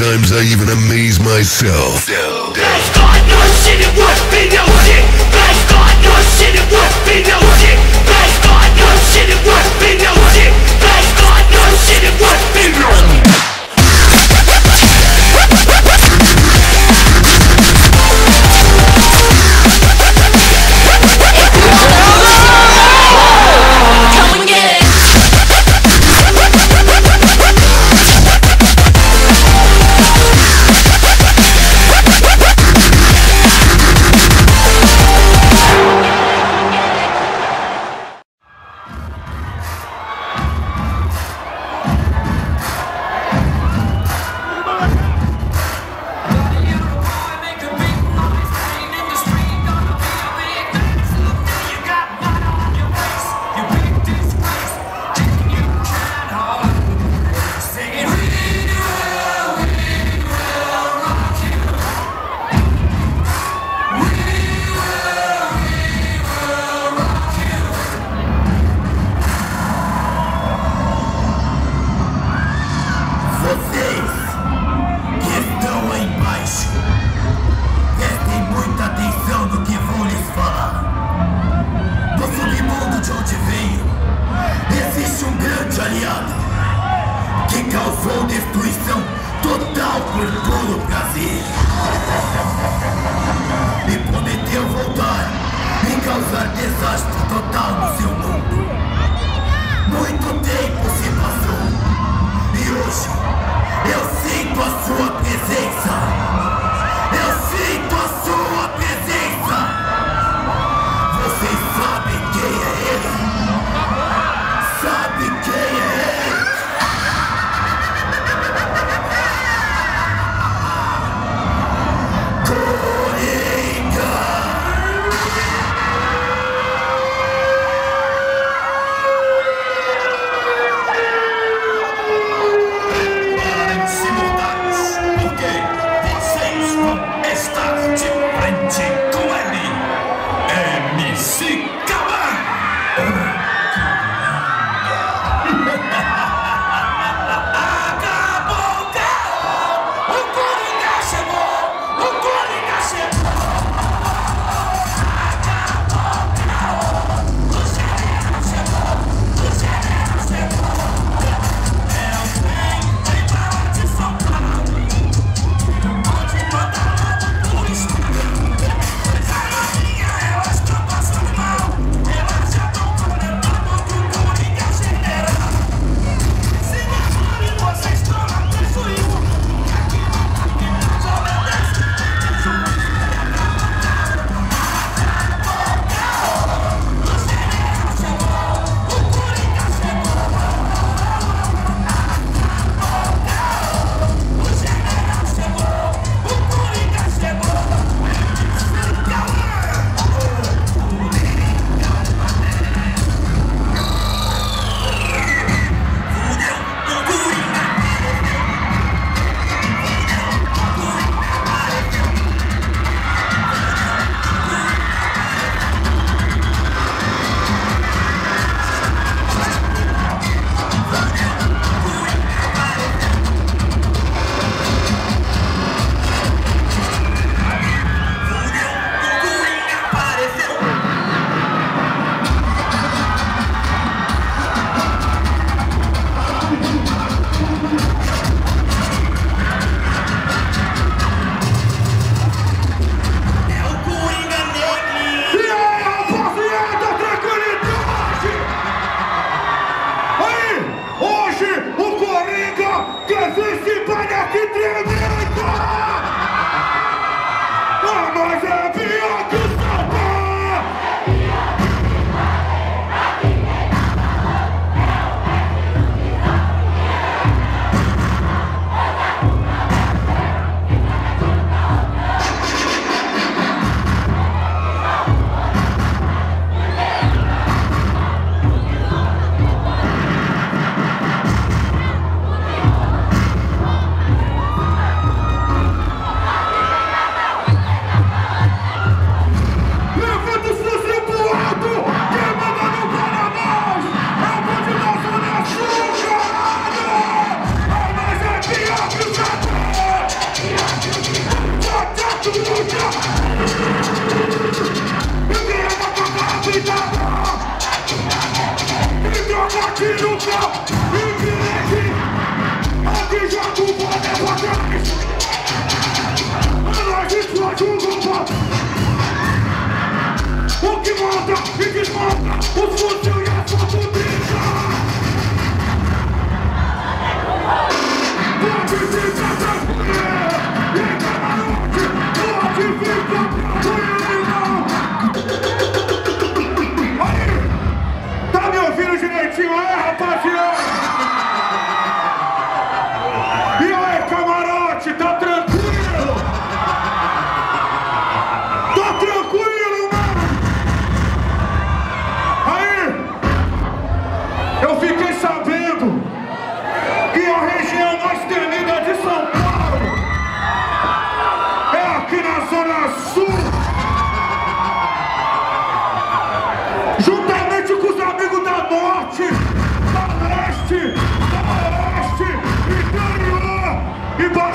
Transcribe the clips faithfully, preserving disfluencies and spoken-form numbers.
Sometimes I even amaze myself. Guys got no shit, it would be no shit. Guys got no shit, it would be no shit. Guys got no shit, it would be no shit. Guys got no shit, it would be no shit.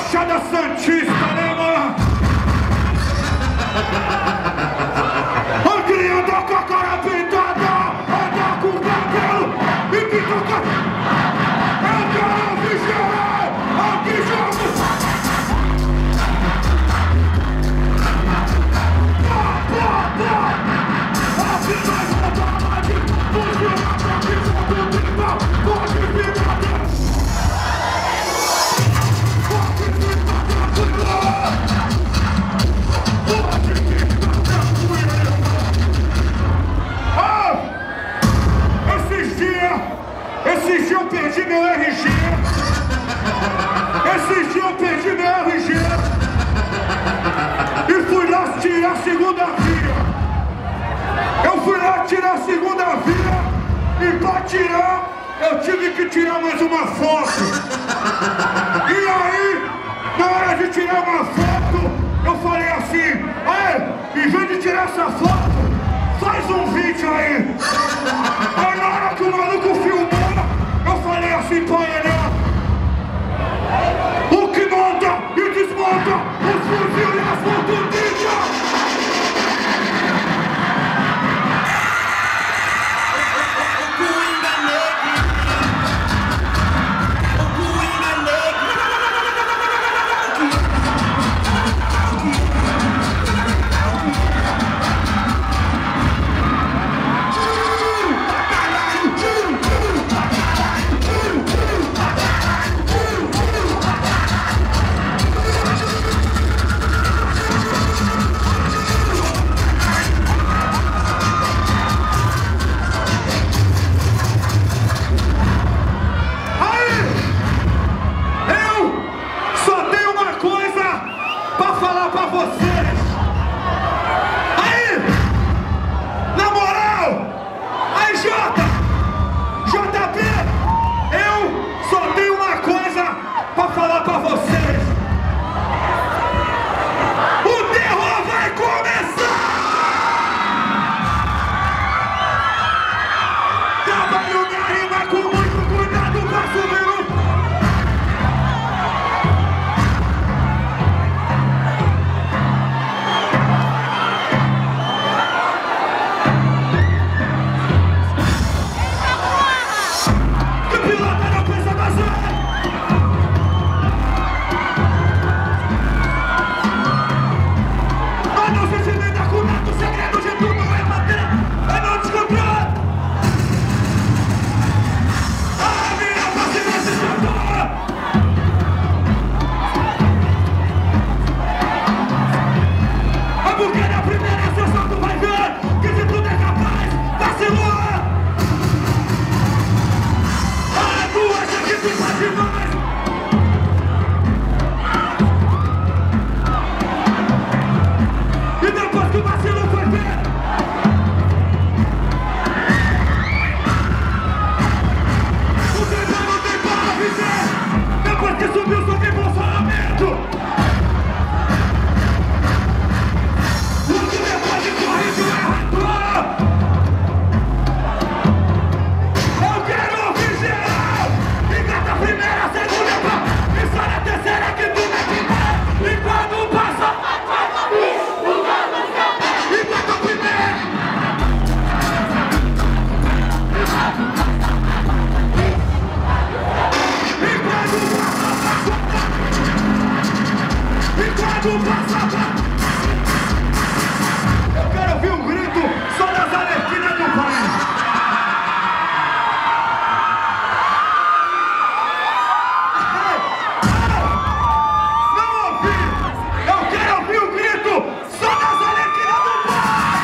Baixada Santista, né, mano? A criança com a cara pintada, anda com o cabelo e que toca. Eu quero vigiar, aqui jogo. Pá, pá, pá. Aqui nós voltamos aqui, fugiu a conquista do tribal, pode ficar dentro. Esses dias eu perdi meu R G. Esses dias eu perdi meu R G. E fui lá tirar a segunda via. Eu fui lá tirar a segunda via. E pra tirar, eu tive que tirar mais uma foto. E aí, na hora de tirar uma foto, eu falei assim: ei, em vez de tirar essa foto, faz um vídeo aí. Aí na hora que o maluco filmou, eu falei assim pra ele: o que monta e desmonta os fuzil e as fototinhas. Eu quero ouvir um grito só das Arlequinas do Pai. Não ouvi! Eu quero ouvir um grito só das Arlequinas do Pai.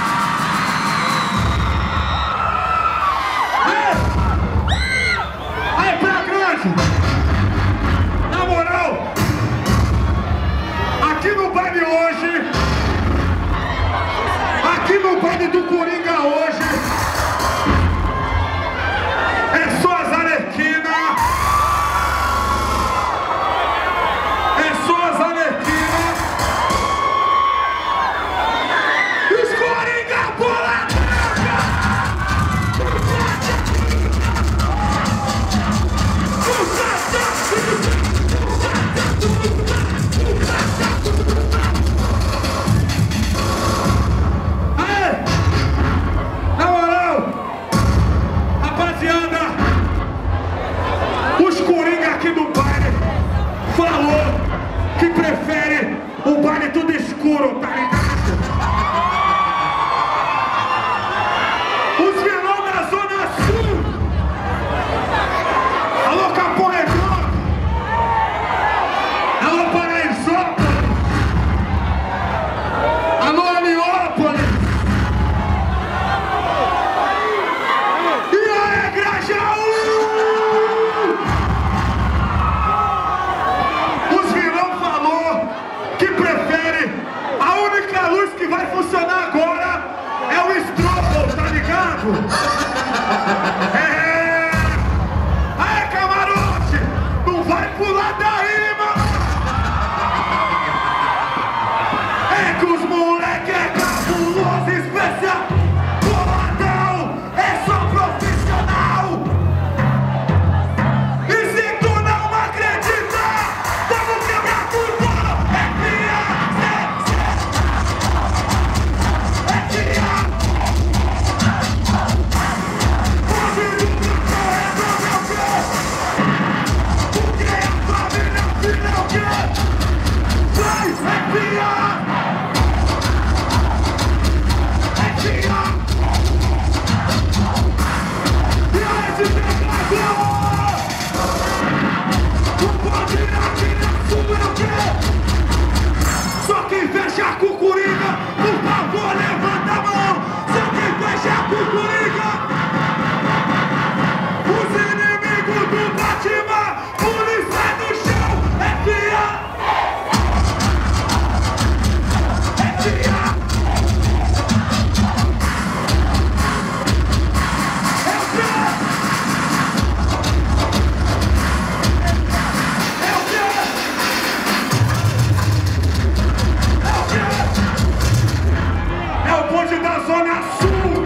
Aí, Praia Grande! Na moral, aqui no baile hoje falou que prefere o baile tudo escuro, tá ligado? Os vilão da Zona Sul. Alô, Capão Redondo. Alô, Paraisópolis. Alô, Heliópolis. E aí, Grajaú? Os vilão falou que prefere, a única luz que vai funcionar agora é o estrobo, tá ligado? É! Aê, camarote! Não vai pular daí, mano! É que os moleque é cabuloso, especial! Boladão! É só profissional! E se tu não acreditar, vamos quebrar tudo! É piada! É piada! Só quem fecha a cucuriga, por favor, levanta a mão. Só quem fecha a cucuriga. Os inimigos do Batman, polícia no chão, é fia. É fia. É o quê? É o quê? É o quê? É o bonde da Zona Sul.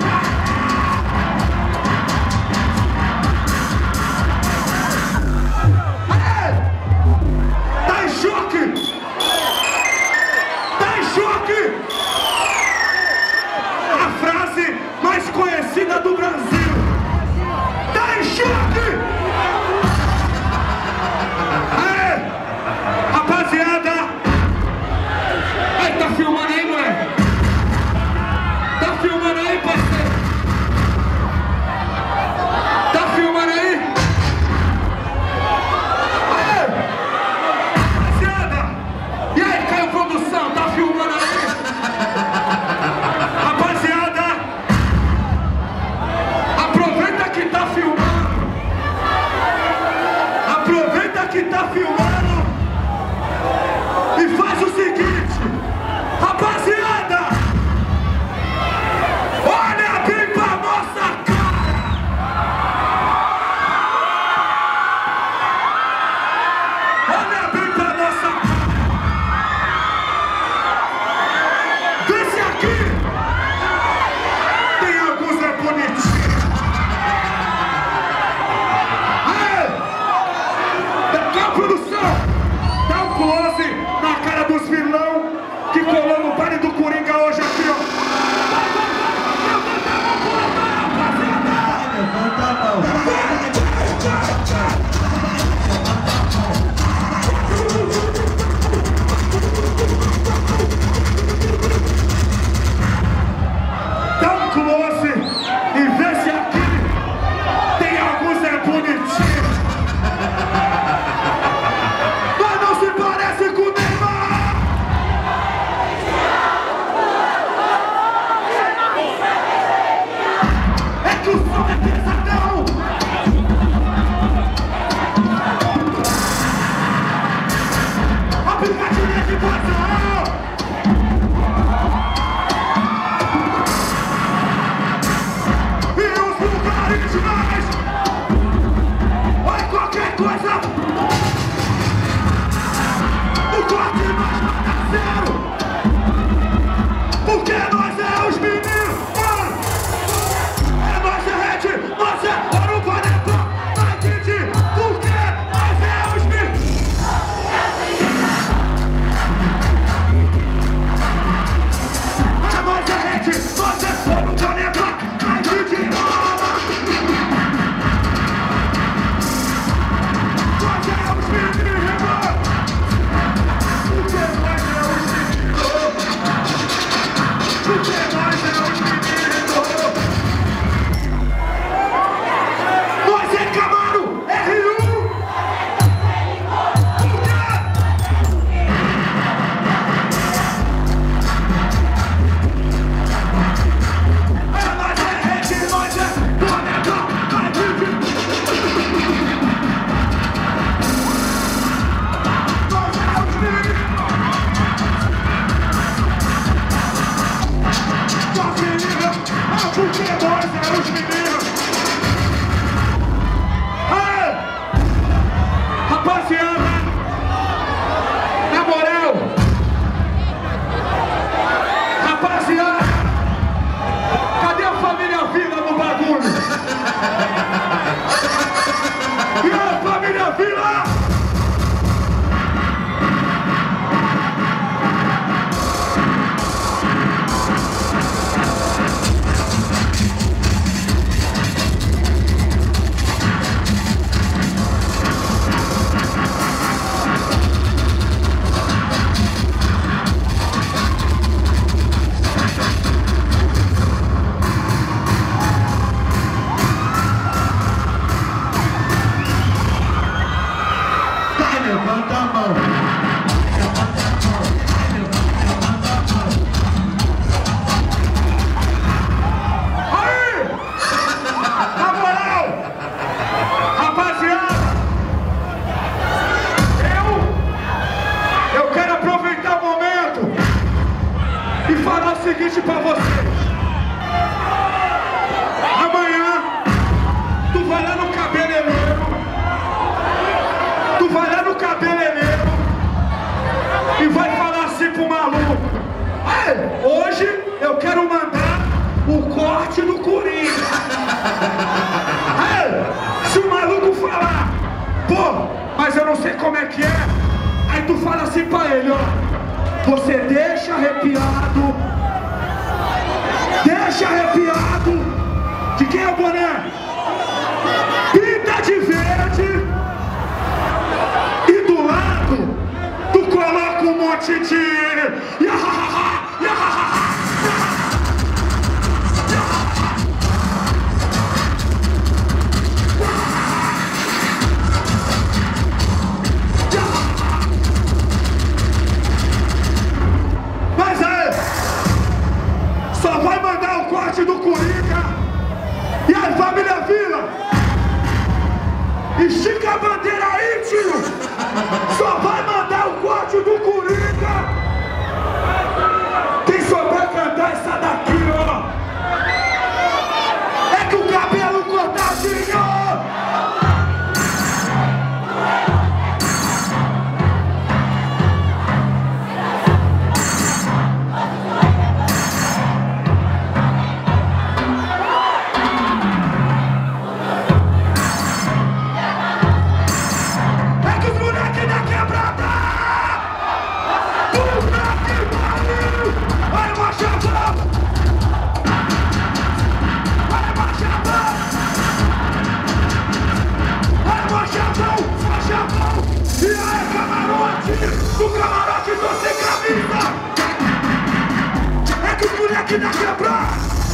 Tá em choque! Tá em choque! A frase mais conhecida do Brasil. Tá em choque! Aê! Rapaziada! Aí, tá filmando aí, moleque? Tá filmando aí, parceiro? Tá filmando aí? Aê! Rapaziada! E aí, Caio Produção, tá filmando aí? Rapaziada! Aproveita que tá filmando! Aproveita que tá filmando! E faz o seguinte! Rapaziada! Olha bem pra nossa cara! Olha bem pra nossa cara! Vê se aqui tem alguns é bonitinhos! Aê! Dá a produção! Dá um close na cara dos vilão que colou no baile do Coringa hoje aqui, ó! Vai, vai, vai! Levanta a mão, pula, rapaziada! Levanta a mão. Dá um close e vê se aqui tem alguns é bonitinho. Mas não se parece com o Neymar. É que o som é pesadão. Aplicativo de passar. E os lugares mais. Olha qualquer coisa. O corte nós mata zero. Porque nós é os meninos. Mano. É nós é red, nós é ouro, panetão. Vai pedir. Porque nós é os meninos. Seguinte pra você, amanhã tu vai lá no cabeleireiro, tu vai lá no cabeleireiro e vai falar assim pro maluco: ei, hoje eu quero mandar o corte do Coringa. Ei, se o maluco falar: pô, mas eu não sei como é que é, aí tu fala assim pra ele: ó, você deixa arrepiado. Deixa arrepiado. De quem é o boné? Pinta de verde. E do lado tu coloca um monte de yahaha, yahaha. Mas aí só vai mandar o corte do Coringa e a família Vila. Estica a bandeira aí, tio. Só vai mandar o corte do Coringa. Quem souber cantar essa daqui, ó, é que o cabelo cortadinho. O camarote tô sem camisa. É que os moleque da quebrar.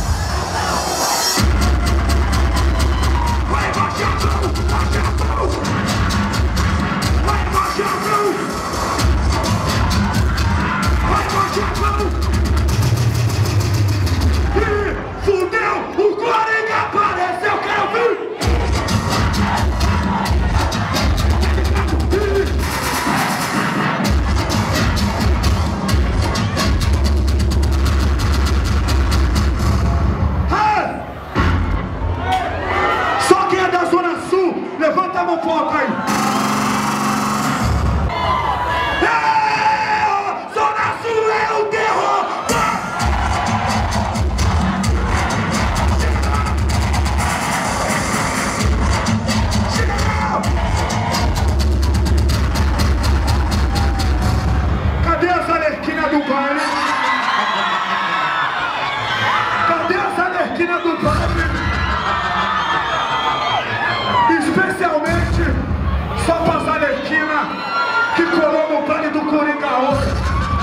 Vai baixadão, baixadão. Vai baixadão. Vai baixadão. E fudeu, o Coringa apareceu, quero ver. Levanta a mão foca aí. É, Zona Sul é o terror. Cadê as alerquinas do baile? Cadê as alerquinas do baile? Especialmente só para as alerquinas que colou no baile do Coringa hoje.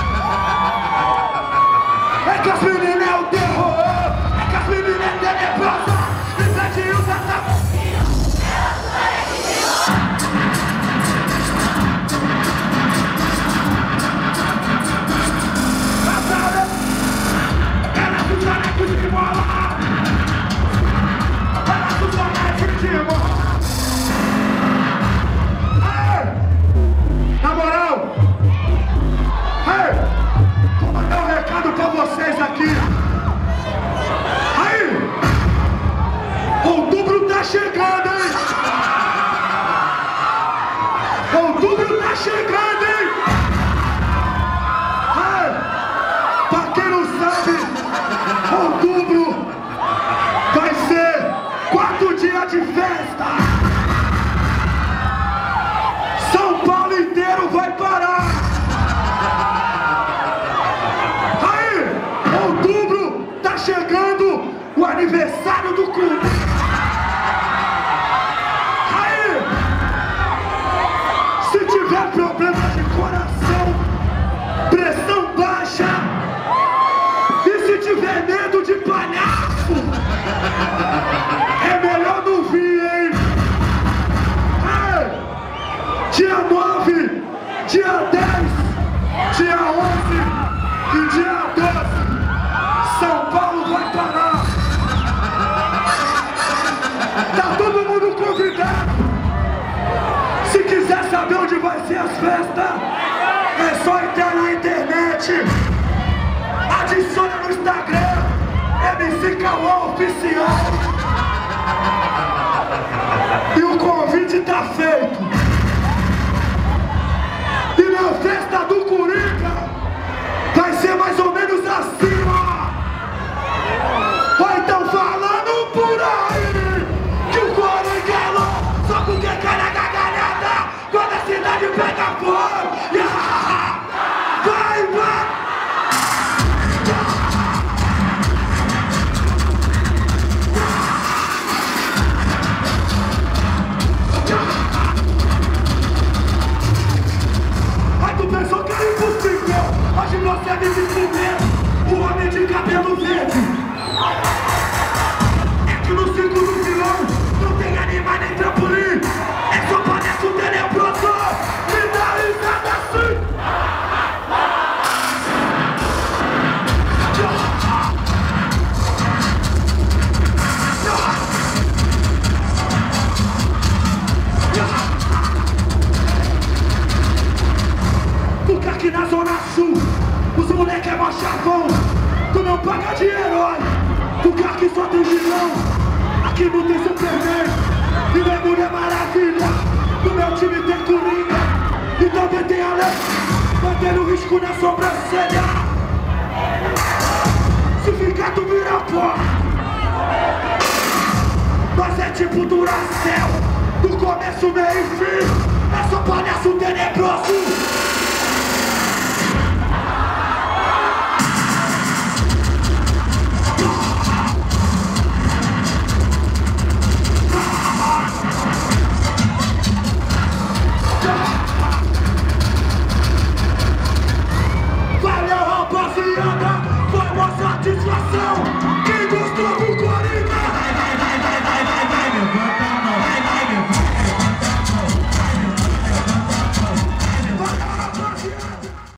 É que as meninas é o terror, é que as meninas é tenebrosa, e Zé usa essa... Ela se parece de bola, ela se parece de bola. Na moral, hey, vou mandar um recado pra vocês aqui. Aí, outubro tá chegando, hein? Outubro tá chegando, hein? Hey, pra quem não sabe, outubro vai ser quatro dias de festa. Vai parar. Aí, outubro tá chegando o aniversário do clube. Aí, se tiver problema de dia dez, dia onze e dia doze, São Paulo vai parar. Tá todo mundo convidado. Se quiser saber onde vai ser as festas, é só entrar na internet. Adiciona no Instagram, M C Cauã Oficial. E o convite tá feito. E na festa do Coringa vai ser mais ou menos assim, ó. Ou então falando por aí que o Coringa é louco, só porque cai na gargalhada quando a cidade pega fogo. Yeah! Vai, vai! Aí tu pensou que era impossível, hoje você me se fuder, o homem de cabelo verde. É que no circo do vilão não tem anima nem trampolim, é só palhaço tenebroso, me dá risada assim. Porque aqui na Zona Sul os moleque é mó chavão, tu não paga de herói, porque aqui só tem vilão. Aqui não tem Superman e não é Mulher Maravilha. No meu time tem Coringa e também tem Alex, mantendo risco na sobrancelha. Se ficar tu vira pó. Nós é tipo Duracell, do começo, meio e fim. É só palhaço tenebroso.